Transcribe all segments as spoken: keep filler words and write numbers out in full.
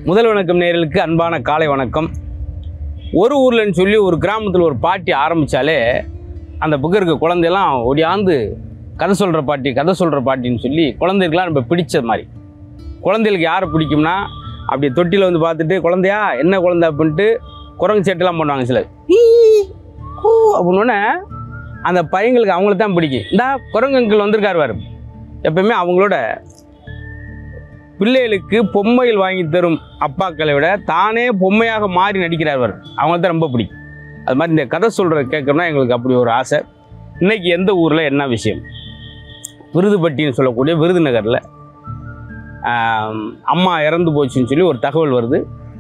முதல் வணக்கம் நேயர்களுக்கு அன்பான காலை வணக்கம். ஒரு ஊர்லன்னு சொல்லி ஒரு கிராமத்தில் ஒரு பாட்டி ஆரம்பித்தாலே அந்த பக்கம் இருக்க குழந்தையெல்லாம் ஒடியாந்து கதை சொல்கிற பாட்டி கதை சொல்கிற பாட்டின்னு சொல்லி குழந்தைகளுக்கெல்லாம் நம்ம பிடிச்ச மாதிரி. குழந்தைகளுக்கு யாரை பிடிக்கும்னா அப்படி தொட்டியில் வந்து பார்த்துட்டு குழந்தையா என்ன குழந்தை அப்படின்ட்டு குரங்கு சேட்டெல்லாம் பண்ணுவாங்க சிலர். அப்படின்னோடனே அந்த பையங்களுக்கு அவங்களுக்கு தான் பிடிக்கும். இந்த குரங்கு அங்கிள் வந்திருக்காருவார். எப்பயுமே அவங்களோட பிள்ளைகளுக்கு பொம்மைகள் வாங்கி தரும் அப்பாக்களை விட தானே பொம்மையாக மாறி நடிக்கிறார். அவங்களுக்கு தான் ரொம்ப பிடிக்கும். அது மாதிரி இந்த கதை சொல்கிறத கேட்கணும்னா எங்களுக்கு அப்படி ஒரு ஆசை. இன்றைக்கி எந்த ஊரில் என்ன விஷயம், விருதுப்பட்டின்னு சொல்லக்கூடிய விருதுநகரில் அம்மா இறந்து போச்சுன்னு சொல்லி ஒரு தகவல் வருது.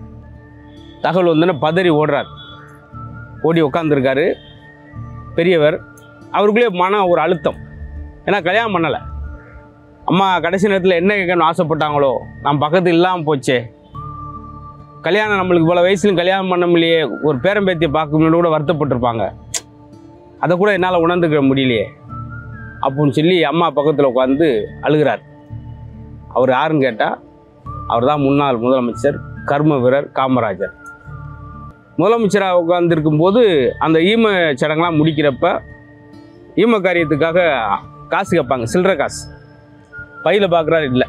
தகவல் வந்தோன்னே பதறி ஓடுறார். ஓடி உட்காந்துருக்காரு பெரியவர். அவருக்குள்ளே மன ஒரு அழுத்தம். ஏன்னா கல்யாணம் பண்ணலை. அம்மா கடைசி நேரத்தில் என்ன கேட்கணும்னு ஆசைப்பட்டாங்களோ நம்ம பக்கத்து இல்லாமல் போச்சே. கல்யாணம் நம்மளுக்கு இவ்வளோ வயசுலையும் கல்யாணம் பண்ண முடியலையே, ஒரு பேரம்பேத்தியை பார்க்கணுன்னு கூட வருத்தப்பட்டிருப்பாங்க. அதை கூட என்னால் உணர்ந்துக்க முடியலையே அப்படின்னு சொல்லி அம்மா பக்கத்தில் உட்காந்து அழுகிறார். அவர் யாருன்னு கேட்டால் அவர் தான் முன்னாள் முதலமைச்சர் கர்ம வீரர் காமராஜர். முதலமைச்சராக உட்காந்துருக்கும்போது அந்த ஈம சடங்கெலாம் முடிக்கிறப்ப ஈம காரியத்துக்காக காசு கேட்பாங்க, சில்லறை காசு. பையில் பார்க்குறாரு, இல்லை.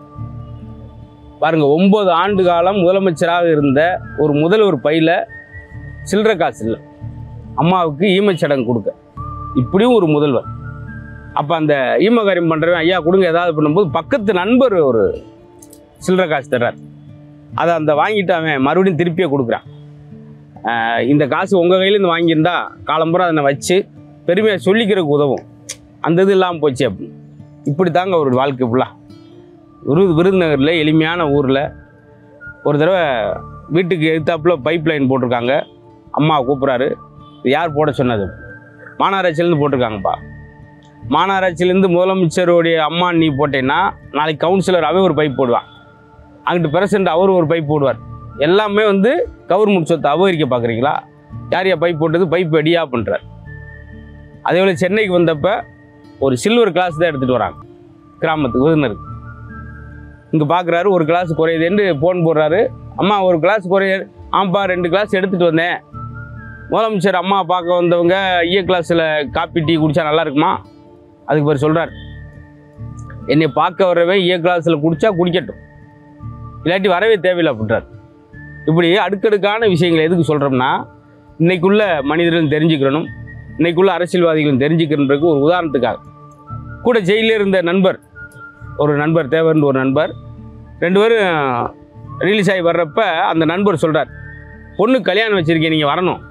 பாருங்கள், ஒம்பது ஆண்டு காலம் முதலமைச்சராக இருந்த ஒரு முதல்வர் பையில் சில்லறை காசு இல்லை அம்மாவுக்கு ஈமச்சடங்கு கொடுக்க. இப்படியும் ஒரு முதல்வர். அப்போ அந்த ஈம காரியம் பண்ணுறவன் ஐயா கொடுங்க ஏதாவது பண்ணும்போது பக்கத்து நண்பர் ஒரு சில்லறை காசு தர்றார். அதை அந்த வாங்கிட்டு அவன் மறுபடியும் திருப்பியே கொடுக்குறான். இந்த காசு உங்கள் கையிலேருந்து வாங்கியிருந்தா காலம்புறம் அதை வச்சு பெருமையாக சொல்லிக்கிறதுக்கு உதவும், அந்த இது இல்லாமல் போச்சு அப்படின்னு. இப்படி தாங்க ஒரு வாழ்க்கை ஃபுல்லாக. விருது விருதுநகரில் எளிமையான ஊரில் ஒரு தடவை வீட்டுக்கு எதிர்த்தாப்புல பைப் லைன் போட்டிருக்காங்க. அம்மா கூப்பிட்றாரு. யார் போட சொன்னது? மாநகராட்சியிலேருந்து போட்டிருக்காங்கப்பா. மாநகராட்சியிலேருந்து முதலமைச்சருடைய அம்மா நீ போட்டேன்னா நாளைக்கு கவுன்சிலர் அவே ஒரு பைப் போடுவான், அங்கிட்டு பிரசிடண்ட் அவர் ஒரு பைப் போடுவார். எல்லாமே வந்து கவர்மெண்ட் சொத்தை அபகரிக்க பார்க்குறீங்களா? யார் யார் பைப் போட்டது? பைப் அடியா பண்ணுறார். அதே போல் சென்னைக்கு வந்தப்போ ஒரு சில்வர் கிளாஸ் தான் எடுத்துகிட்டு வராங்க கிராமத்துக்கு விருதுநருக்கு. இங்கே பார்க்குறாரு ஒரு கிளாஸ் குறையுதுன்னு ஃபோன் போடுறாரு. அம்மா ஒரு கிளாஸ் குறைய, ஆம்பா ரெண்டு கிளாஸ் எடுத்துகிட்டு வந்தேன். முதலமைச்சர் அம்மா பார்க்க வந்தவங்க ஈய கிளாஸில் காப்பி டீ குடித்தா நல்லா இருக்குமா? அதுக்கு பேர் சொல்கிறார், என்னை பார்க்க வரவன் ஈய கிளாஸில் குடித்தா குடிக்கட்டும், இல்லாட்டி வரவே தேவையில்லை அப்படின்றார். இப்படி அடுக்கடுக்கான விஷயங்களை எதுக்கு சொல்கிறோம்னா இன்றைக்குள்ள மனிதர்கள் தெரிஞ்சுக்கணும், இன்றைக்குள்ள அரசியல்வாதிகளும் தெரிஞ்சுக்கிறதுக்கு ஒரு உதாரணத்துக்காக. கூட ஜெயிலில் இருந்த நண்பர், ஒரு நண்பர் தேவர்னு ஒரு நண்பர், ரெண்டு பேரும் ரிலீஸ் ஆகி வர்றப்ப அந்த நண்பர் சொல்கிறார், பொண்ணு கல்யாணம் வச்சுருக்கேன், நீங்கள் வரணும்.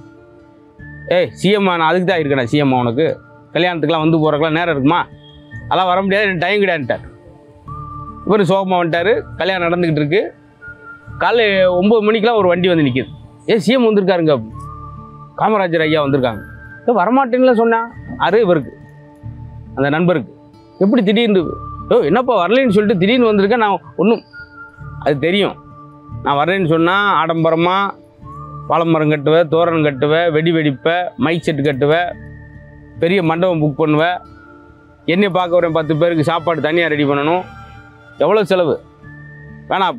ஏய் சிஎம்மா, நான் அதுக்கு தான் இருக்கேன் சிஎம்மா, உனக்கு கல்யாணத்துக்கெலாம் வந்து போகிறக்கெலாம் நேரம் இருக்குமா? அதெல்லாம் வர முடியாது, எனக்கு டைம் கிடையாதுட்டார். இவர் சோகமாக வந்துட்டார். கல்யாணம் நடந்துக்கிட்டு இருக்கு. காலை ஒம்பது மணிக்கெலாம் ஒரு வண்டி வந்து நிற்கிது. ஏ சிஎம் வந்திருக்காருங்க, காமராஜர் ஐயா வந்திருக்காங்க. வரமாட்டேன்னு சொன்னேன். அது இவருக்கு, அந்த நண்பருக்கு எப்படி திடீர்னு, ஓ என்னப்பா வரலைன்னு சொல்லிட்டு திடீர்னு வந்திருக்கேன். நான் ஒன்றும், அது தெரியும், நான் வரேன்னு சொன்னால் ஆடம்பரமாக வாழைமரம் கட்டுவேன், தோரணம் கட்டுவேன், வெடி வெடிப்பேன், மைக் செட்டு கட்டுவேன், பெரிய மண்டபம் புக் பண்ணுவேன், என்னை பார்க்க வரேன் பத்து பேருக்கு சாப்பாடு தனியாக ரெடி பண்ணணும், எவ்வளோ செலவு வேணாம்,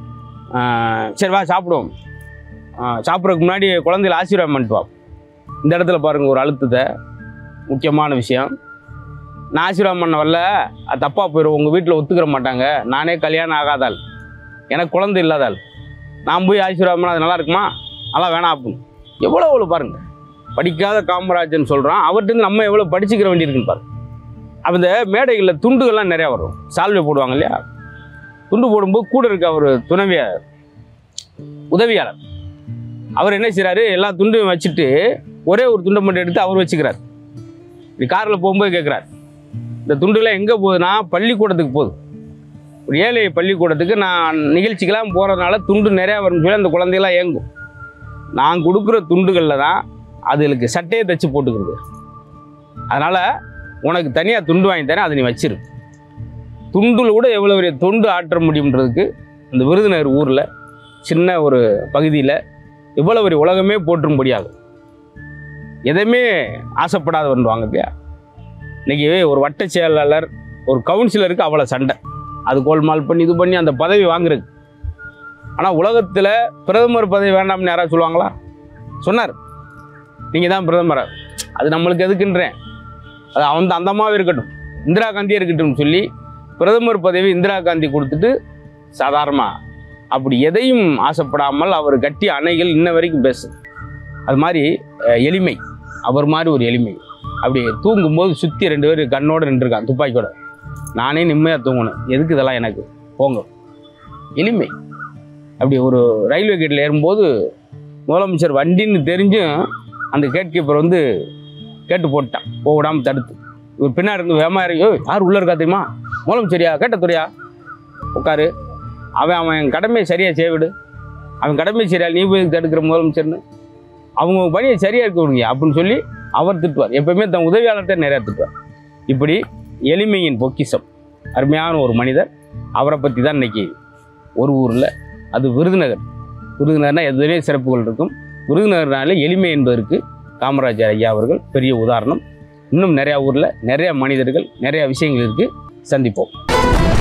சரி வா சாப்பிடுவோம், சாப்பிட்றதுக்கு முன்னாடி குழந்தைகளை ஆசீர்வாதம் பண்ணிட்டு வா. இந்த இடத்துல பாருங்கள் ஒரு அழுத்தத்தை, முக்கியமான விஷயம். நான் ஆசீர்வாதம் பண்ண வரல, அது தப்பாக போயிடும், உங்கள் வீட்டில் ஒத்துக்கிற மாட்டாங்க, நானே கல்யாணம் ஆகாதால், எனக்கு குழந்தை இல்லாதால், நான் போய் ஆசீர்வாதம் பண்ணால் அது நல்லா இருக்குமா? அதெல்லாம் வேணாம் அப்படின்னு. எவ்வளோ எவ்வளோ பாருங்கள், படிக்காத காமராஜர்னு சொல்கிறான், அவர்கிட்ட நம்ம எவ்வளோ படிச்சுக்கிற வேண்டியிருக்குன்னு பாருங்கள். அப்போ இந்த மேடைகளில் துண்டுகள்லாம் நிறையா வரும், சால்வை போடுவாங்க இல்லையா? துண்டு போடும்போது கூட இருக்க அவர் துணைவியார் உதவியாளர் அவர் என்ன செய்கிறாரு, எல்லா துண்டும் வச்சுட்டு ஒரே ஒரு துண்டை மட்டும் எடுத்து அவர் வச்சுக்கிறார். இப்படி காரில் போகும்போது கேட்குறார், இந்த துண்டுலாம் எங்கே போகுதுன்னா பள்ளிக்கூடத்துக்கு போகுது, ஒரு ஏழை பள்ளிக்கூடத்துக்கு நான் நிகழ்ச்சிக்கெல்லாம் போகிறதுனால துண்டு நிறையா வரும்னு சொல்லி அந்த குழந்தையெல்லாம் ஏங்கும். நான் கொடுக்குற துண்டுகளில் தான் அதுகளுக்கு சட்டையை தைச்சி போட்டுக்கிறது, அதனால் உனக்கு தனியாக துண்டு வாங்கி தரேன், அதை நீ வச்சிரு. துண்டில் கூட எவ்வளோ பெரிய தொண்டு ஆற்ற முடியுன்றதுக்கு அந்த விருதுநகர் ஊரில் சின்ன ஒரு பகுதியில் இவ்வளோ பெரிய உலகமே போற்றும்படியாகும். எதையுமே ஆசைப்படாதவன்வாங்க இல்லையா? இன்றைக்கி ஒரு வட்ட செயலாளர், ஒரு கவுன்சிலருக்கு அவ்வளோ சண்டை, அது கோல்மால் பண்ணி இது பண்ணி அந்த பதவி வாங்குறது. ஆனால் உலகத்தில் பிரதமர் பதவி வேண்டாம்னு யாராவது சொல்லுவாங்களா? சொன்னார், நீங்கள் தான் பிரதமர். அது நம்மளுக்கு எதுக்குன்றேன், அது அவன் அந்த அம்மாவே இருக்கட்டும், இந்திரா காந்தியே இருக்கட்டும் சொல்லி பிரதமர் பதவி இந்திரா காந்தி கொடுத்துட்டு சாதாரணமாக அப்படி எதையும் ஆசைப்படாமல் அவர் கட்டிய அணைகள் இன்ன வரைக்கும் பேசு. அது மாதிரி எளிமை, அவர் மாதிரி ஒரு எளிமை. அப்படி தூங்கும்போது சுற்றி ரெண்டு பேர் கண்ணோடு நின்றுருக்கான் துப்பாக்கியோட. நானே நிம்மதியாக தூங்கணும், எதுக்கு இதெல்லாம் எனக்கு, போங்க. எளிமை. அப்படி ஒரு ரயில்வே கேட்டில் ஏறும்போது முதலமைச்சர் வண்டின்னு தெரிஞ்சும் அந்த கேட் கீப்பர் வந்து கேட்டு போட்டான், போக விடாமல் தடுத்து. இவர் பின்னாடி இருந்து வேமா இறங்கி, யார் உள்ளே இருக்கா தெரியுமா, முதலமைச்சரியா, கேட்டத்துறையா, உட்காரு, அவன் அவன் கடமையை சரியாக செய்விடு, அவன் கடமை சரியா, நீ போய் தடுக்கிற முதலமைச்சர்னு, அவங்க பணியை சரியாக இருக்க விடுங்க அப்படின்னு சொல்லி அவர் திட்டுவார். எப்பவுமே தன் உதவியாளர்கிட்ட நிறையா திட்டுவார். இப்படி எளிமையின் பொக்கிஷம், அருமையான ஒரு மனிதர். அவரை பற்றி தான் இன்னைக்கு ஒரு ஊரில், அது விருதுநகர். விருதுநகர்னால் எதுவுமே சிறப்புகள் இருக்கும். விருதுநகர்னாலே எளிமை என்பதற்கு காமராஜர் ஐயா அவர்கள் பெரிய உதாரணம். இன்னும் நிறையா ஊரில் நிறையா மனிதர்கள், நிறையா விஷயங்கள் இருக்குது. சந்திப்போம்.